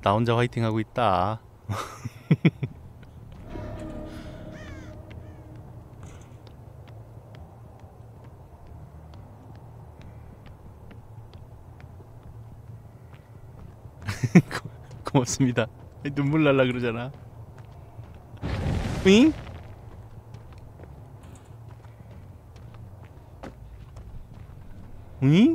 나 혼자 화이팅 하고 있다. 고맙습니다. 눈물 날라 그러잖아. 응? 응?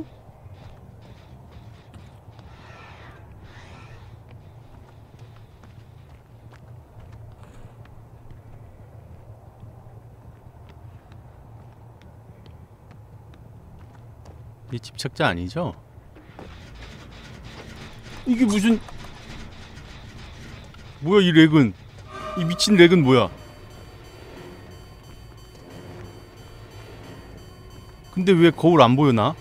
이 집착자 아니죠? 이게 무슨 뭐야 이 렉은. 이 미친 렉은 뭐야. 근데 왜 거울 안 보여 나?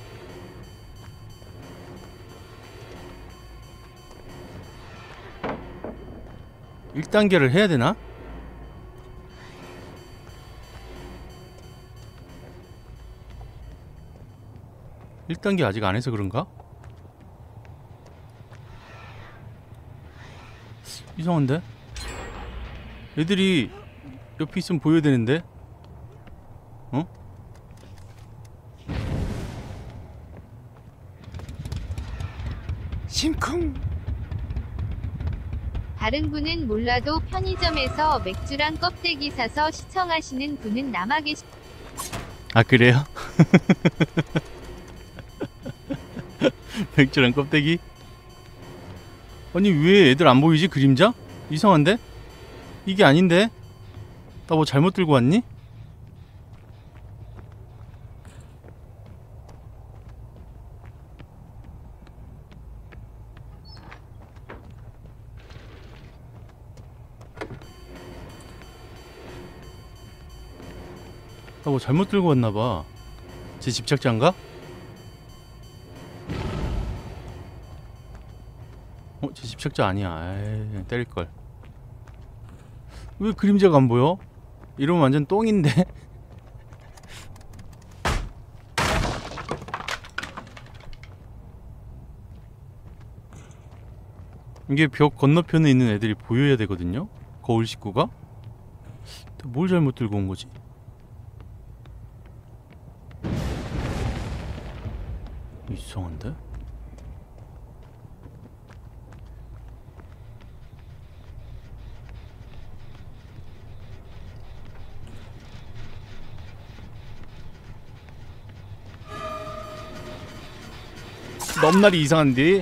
(1단계를) 해야 되나? (1단계) 아직 안 해서 그런가? 이상한데? 애들이 옆에 있으면 보여야 되는데? 어? 심쿵. 다른 분은 몰라도 편의점에서 맥주랑 껍데기 사서 시청하시는 분은 남아 계시... 아 그래요? 맥주랑 껍데기? 아니 왜 애들 안 보이지? 그림자? 이상한데? 이게 아닌데? 나 뭐 잘못 들고 왔니? 나 뭐 잘못 들고 왔나봐. 제 집착자인가? 제 집착자 아니야. 에이, 때릴걸. 왜 그림자가 안 보여? 이러면 완전 똥인데? 이게 벽 건너편에 있는 애들이 보여야 되거든요? 거울 식구가? 뭘 잘못 들고 온 거지? 이상한데? 넘날이 이상한데?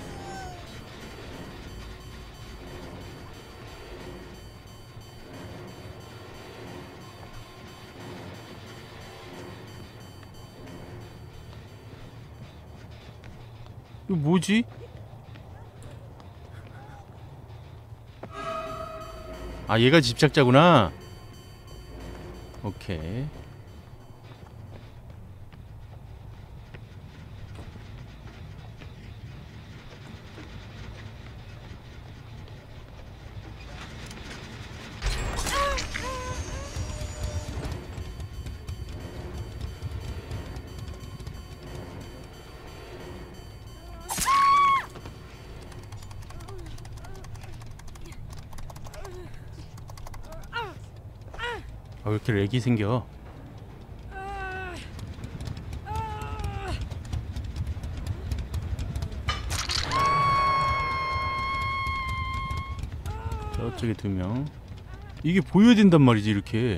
이거 뭐지? 아 얘가 집착자구나. 오케이. 왜 이렇게 렉이 생겨? 저쪽에 2명. 이게 보여야 된단 말이지 이렇게.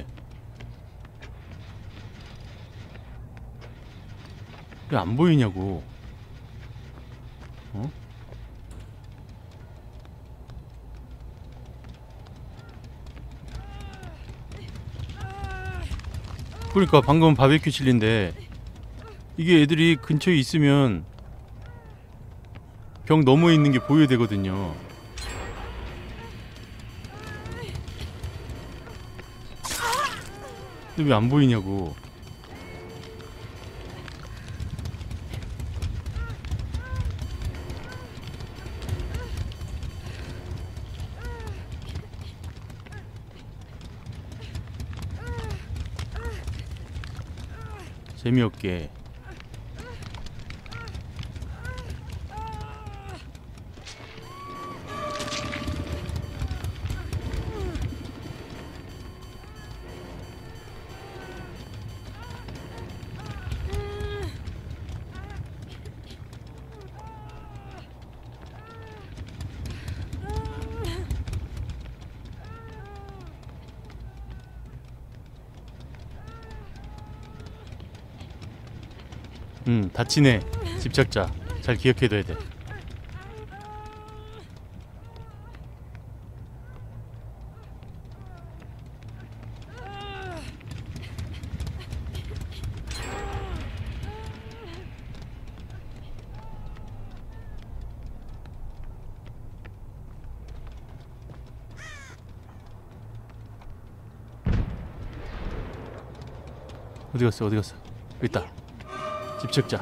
왜 안 보이냐고. 어? 그러니까 방금 바베큐 칠린데 이게 애들이 근처에 있으면 벽 너머에 있는 게 보여야 되거든요. 근데 왜 안 보이냐고. 재미없게. 다치네. 집착자. 잘 기억해둬야 돼. 어디 갔어? 어디 갔어? 여기 있다. 집착자.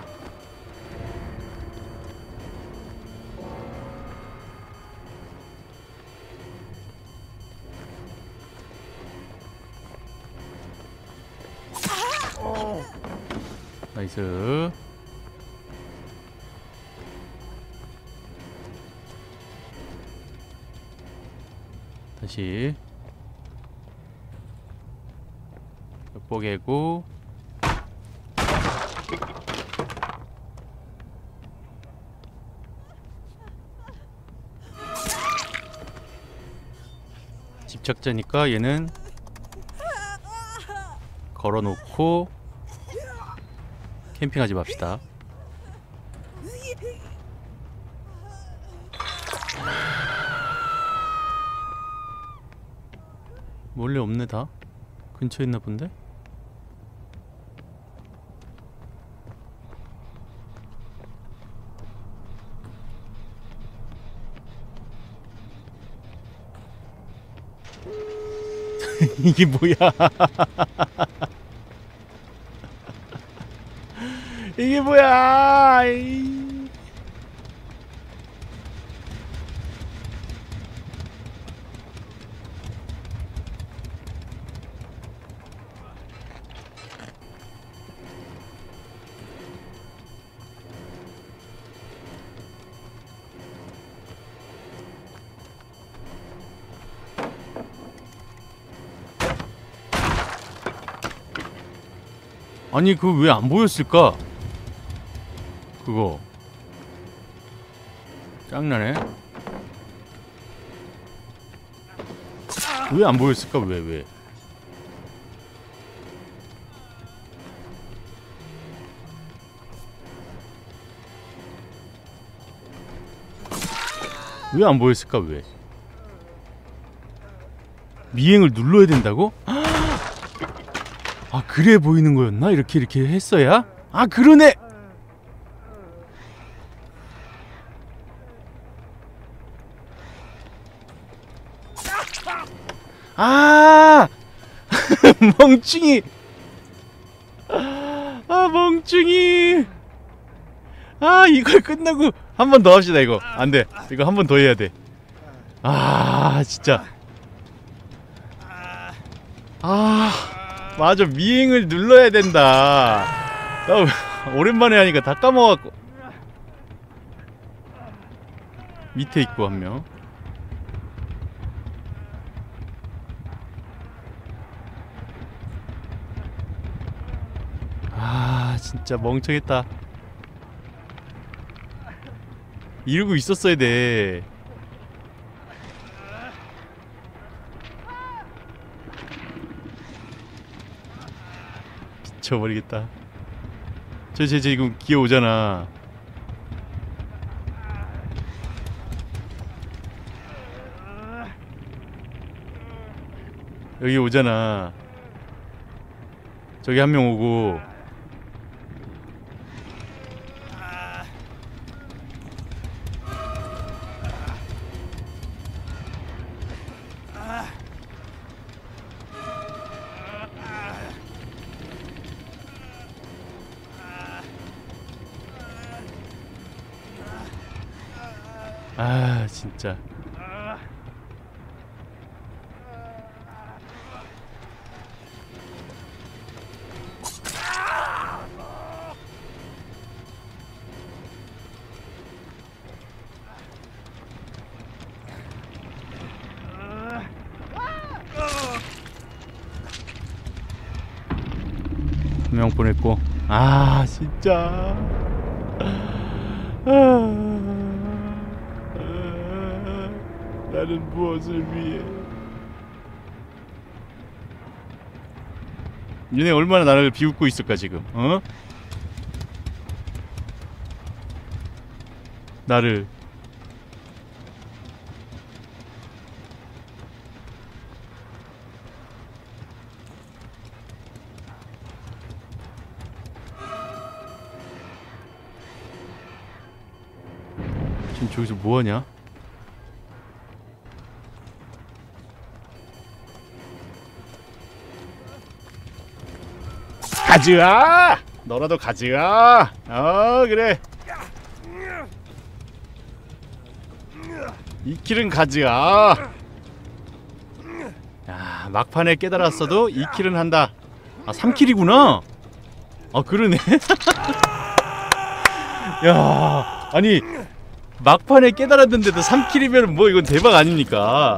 나이스. 다시 뽀개고. 집착자니까 얘는 걸어놓고 캠핑하지 맙시다. 원래 없네. 다 근처에 있나 본데? 이게 뭐야? 이게 뭐야? 아니 그거 왜 안 보였을까? 그거 짱나네. 왜 안 보였을까? 왜? 왜 안 보였을까? 왜? 미행을 눌러야 된다고? 아 그래 보이는 거였나? 이렇게 했어야? 아 그러네! 아 멍충이! 아 멍충이! 아 이걸 끝나고 한 번 더 합시다. 이거 안돼. 이거 한 번 더 해야 돼. 아 진짜. 아 맞아, 미행을 눌러야 된다. 나 오랜만에 하니까 다 까먹었고. 밑에 있고 한 명. 아 진짜 멍청했다. 이러고 있었어야 돼. 미쳐버리겠다. 쟤 지금 기어오잖아. 여기 오잖아. 저기 한 명 오고. 아 진짜. 한 명 보냈고. 아 진짜. 나는 무엇을 위해? 얘네 얼마나 나를 비웃고 있을까 지금? 어? 나를. 지금 저기서 뭐하냐? 가즈아! 너라도 가즈아! 그래. 이 킬은 가즈아. 야, 막판에 깨달았어도 이 킬은 한다. 아, 3킬이구나. 아, 그러네. 야, 아니 막판에 깨달았는데도 3킬이면 뭐 이건 대박 아닙니까?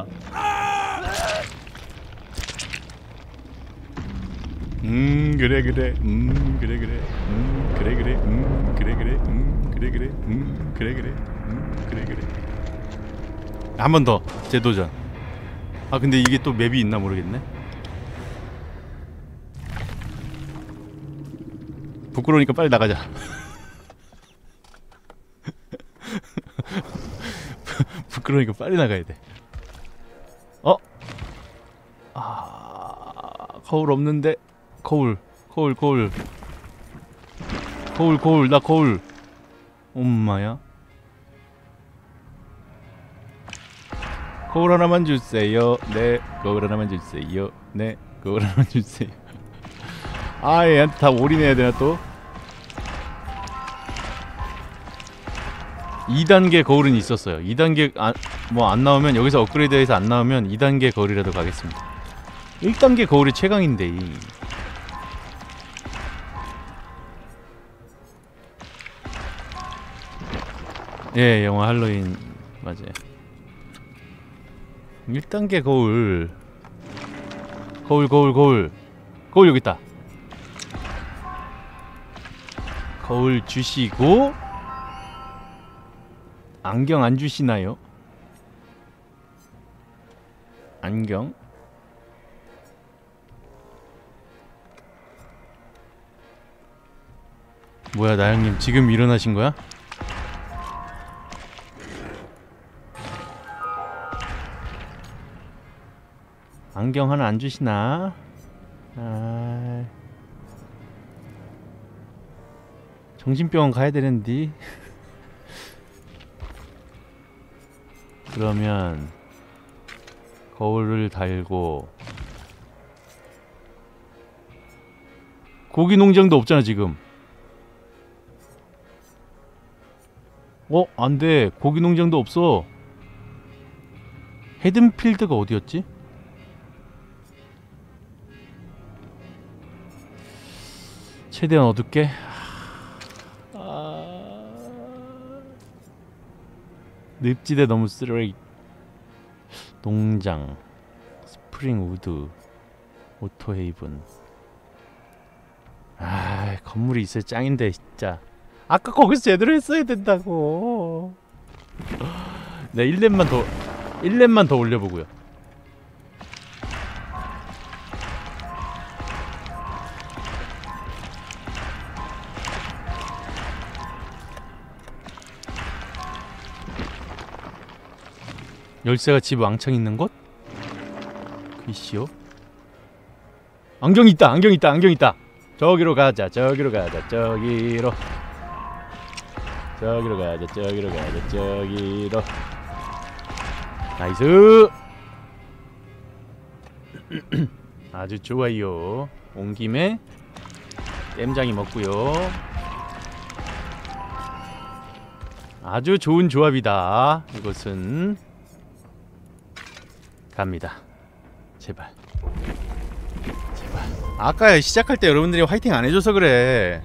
그래 그래 그래 그래 그래 그래 그래 그래 그래 그래 그래 그래 그래 그래. 한 번 더 재도전. 아 근데 이게 또 맵이 있나 모르겠네. 부끄러우니까 빨리 나가자. 부끄러우니까 빨리 나가야 돼. 거울 없는데. 거울 나 거울. 엄마야. 거울 하나만 주세요. 네, 거울 하나만 주세요. 네, 거울 하나만 주세요. 아, 얘한테 다 올인해야 되나 또? 2단계 거울은 있었어요. 2단계 뭐 안 나오면, 여기서 업그레이드해서 안 나오면 2단계 거울이라도 가겠습니다. 1단계 거울이 최강인데. 예, 영화 할로윈 맞아요. 1단계 거울. 거울 여기 있다. 거울 주시고 안경 안 주시나요? 안경? 뭐야, 나영님 지금 일어나신 거야? 안경 하나 안 주시나? 정신병원 가야 되는데. 그러면 거울을 달고. 고기 농장도 없잖아 지금. 안돼. 고기 농장도 없어. 헤든필드가 어디였지? 최대한 어둡게. 늪지대 너무 쓰레기. 농장, 스프링 우드, 오토헤이븐. 건물이 있어야 짱인데 진짜. 아까 거기서 제대로 했어야 된다고. 네, 1렙만 더 올려보고요. 열쇠가 집 왕창 있는 곳? 글쎄요. 안경 있다. 저기로 가자. 저기로. 나이스. 아주 좋아요. 온 김에 땜장이 먹고요. 아주 좋은 조합이다. 이것은 갑니다. 제발. 아까 시작할 때 여러분들이 화이팅 안 해줘서 그래.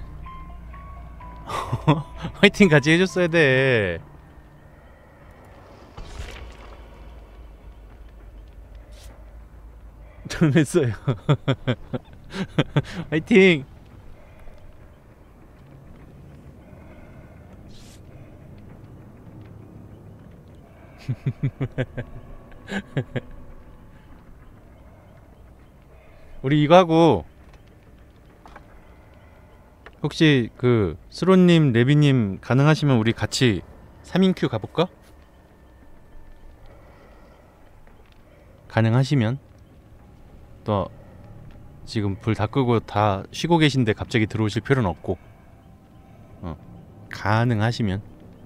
화이팅 같이 해줬어야 돼. 좀 했어요. 화이팅. 우리 이거 하고 혹시 그 스로님, 레비님 가능하시면 우리 같이 3인큐 가볼까? 가능하시면. 또 지금 불 다 끄고 다 쉬고 계신데 갑자기 들어오실 필요는 없고, 가능하시면.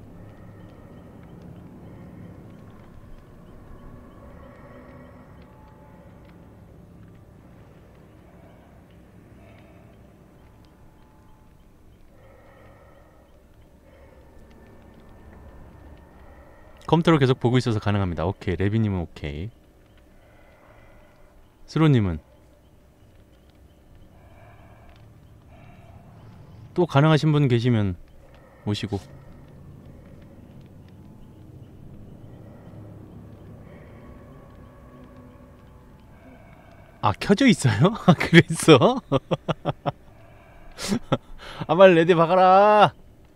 컴퓨터로 계속 보고 있어서 가능합니다. 오케이. 레비님은 오케이. 스로님은 또 가능하신 분 계시면 오시고. 아, 켜져 있어요? 아, 그랬어? 아, 빨리 레디 박아라.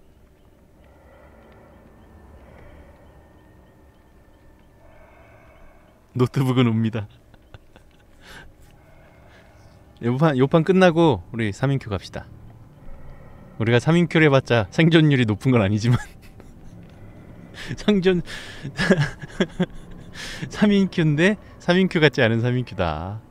노트북은 옵니다. 요판 끝나고 우리 3인큐 갑시다. 우리가 3인큐를 해봤자 생존율이 높은 건 아니지만 생존 3인큐인데 3인큐 같지 않은 3인큐다.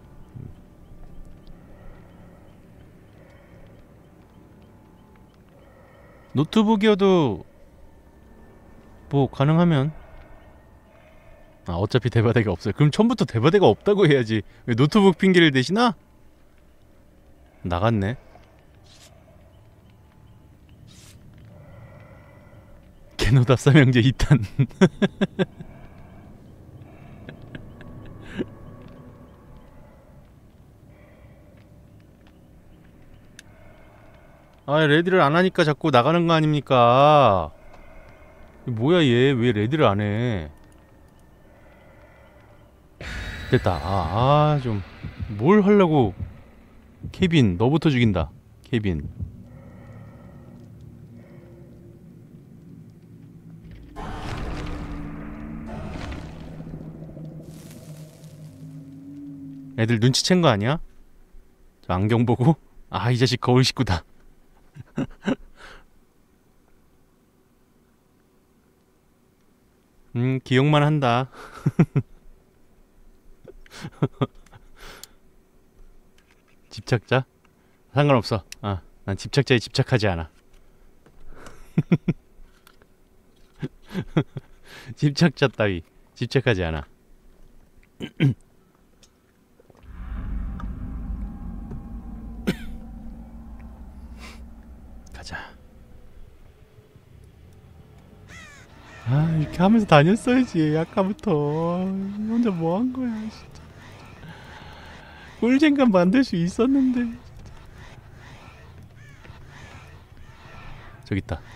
노트북이어도 뭐 가능하면. 아, 어차피 대바대가 없어요. 그럼 처음부터 대바대가 없다고 해야지. 왜 노트북 핑계를 대시나? 나갔네. 개노답 삼형제 2탄. 아, 레디를 안 하니까 자꾸 나가는 거 아닙니까? 뭐야 얘, 왜 레디를 안 해? 됐다. 좀 뭘 하려고. 케빈, 너부터 죽인다. 케빈. 애들 눈치챈 거 아니야? 저 안경 보고? 아, 이 자식 거울 식구다. 기억만 한다. 집착자? 상관없어. 아, 난 집착자에 집착하지 않아. 집착자 따위 집착하지 않아. 가자. 아, 이렇게 하면서 다녔어야지. 아까부터 혼자 뭐 한 거야 진짜. 꿀잼감 만들 수 있었는데. 저기 있다.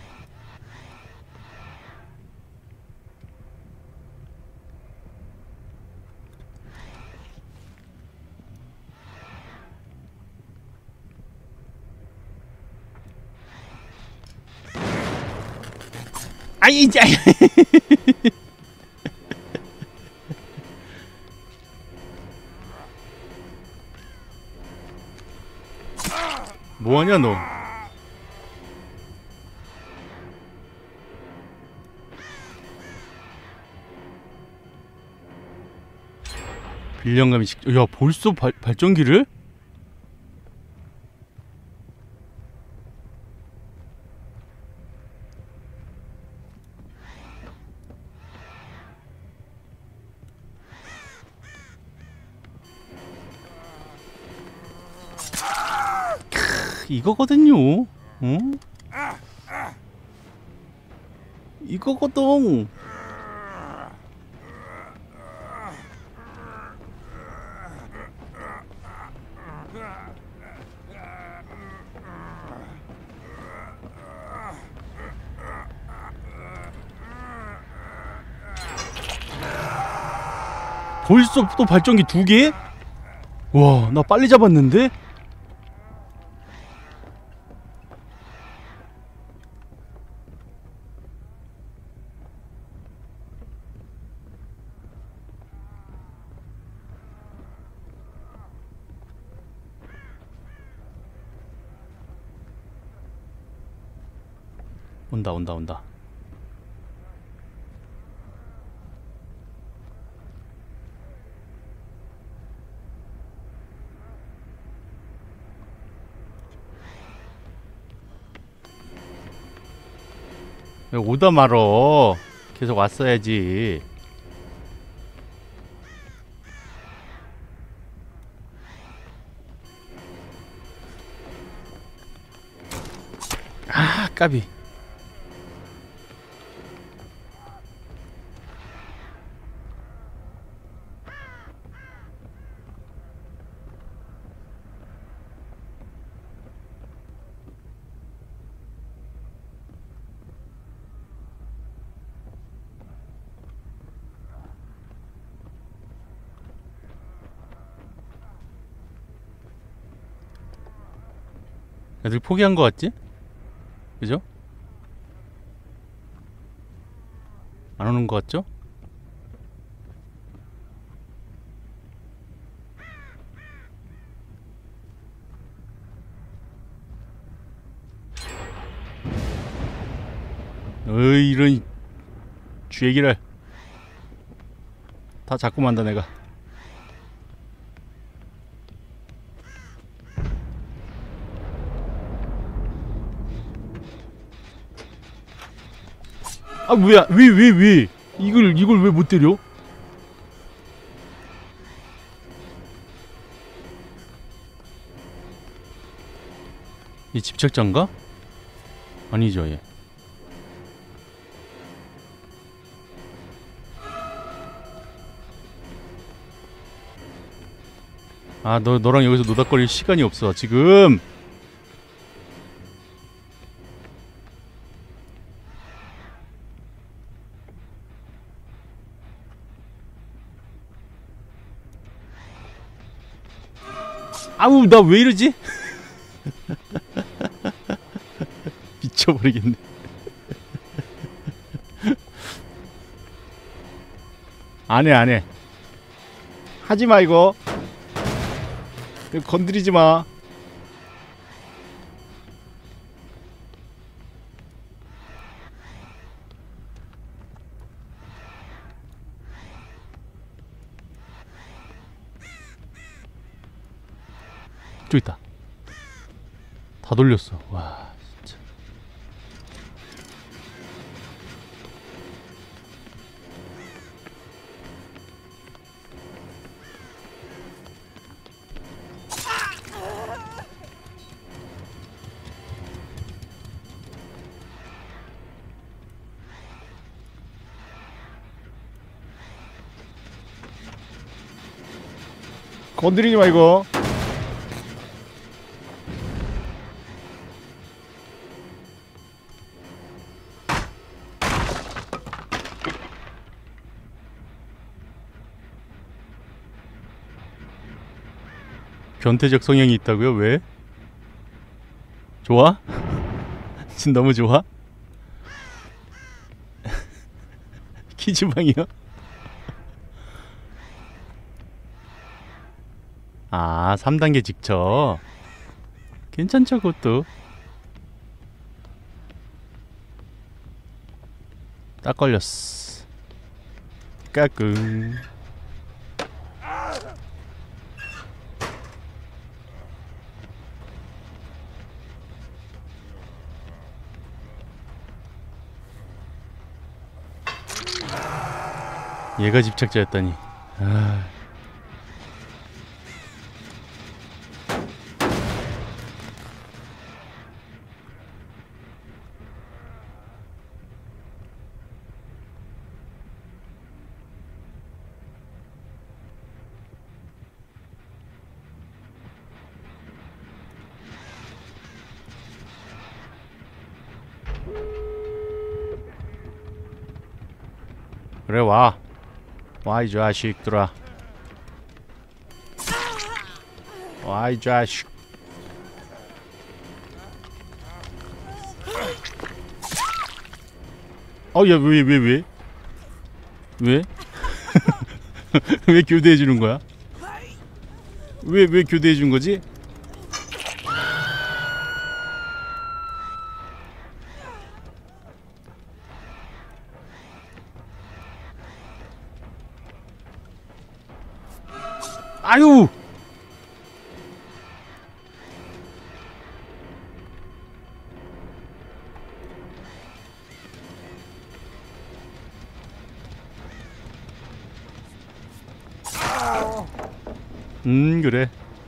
아이, 이제. 뭐하냐 너? 빌령감이 야, 벌써 발전기를? 이거거든요. 응? 이거거든. 벌써 또 발전기 2개? 와, 나 빨리 잡았는데? 온다. 왜 오다 말어. 계속 왔어야지. 아, 까비. 애들 포기한 거 같지? 그죠? 안 오는 거 같죠? 어이, 이런 쥐얘기를 다 자꾸 만다 내가. 아, 뭐야? 왜? 이걸 왜 못 때려? 이 집착자인가? 아니죠, 얘. 아, 너랑 여기서 노닥거릴 시간이 없어, 지금! 아우, 나 왜 이러지? 미쳐버리겠네. 안 해. 하지마, 이거. 건드리지마. 저기 있다. 다 돌렸어. 와, 진짜. 건드리지 마, 이거. 변태적 성향이 있다고요? 왜? 좋아? 지금 너무 좋아? 키즈방이요? 아, 3단계 직접. 괜찮죠, 그것도. 딱 걸렸어. 까꿍. 얘가 집착자였다니. 아. 그래, 와 이 자식들아. 와, 이 자식. 야, 왜? 왜 교대해주는 거야? 왜 교대해준 거지? 아유! 그래.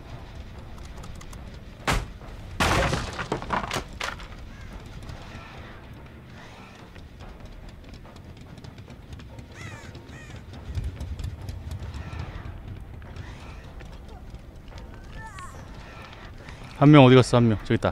한 명 어디 갔어? 한 명 저기 있다.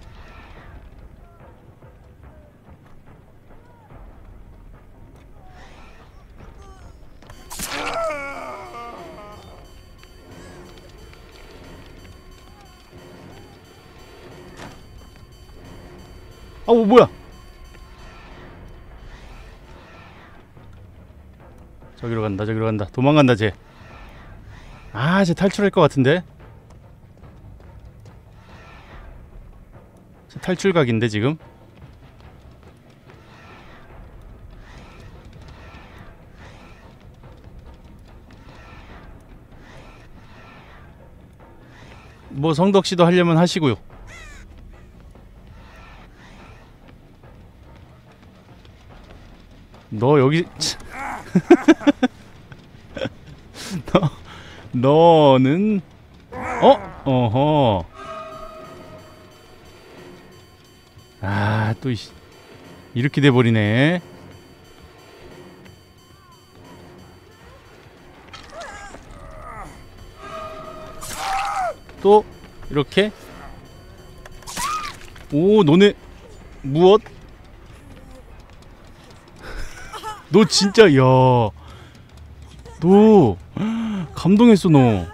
아우 뭐야? 저기로 간다. 저기로 간다. 도망간다 쟤. 아, 쟤 탈출할 것 같은데. 쟤 탈출각인데 지금. 뭐 성덕씨도 하려면 하시고요. 너 여기 너는 어허. 아, 또 이렇게 돼 버리네. 또 이렇게. 오, 너네 무엇? 너 진짜, 야, 너 감동했어. 너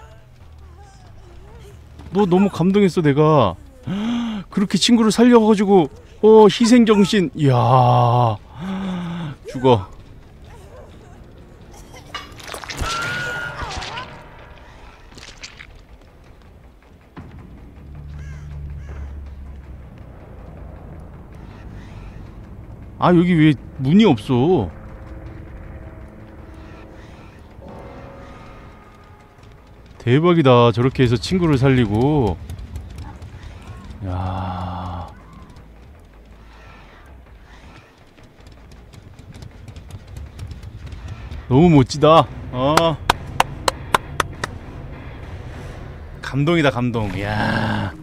너무 감동했어. 내가 그렇게 친구를 살려가지고 희생정신. 이야, 죽어. 아, 여기 왜 문이 없어? 대박이다. 저렇게 해서 친구를 살리고. 야, 너무 멋지다. 감동이다, 감동. 야.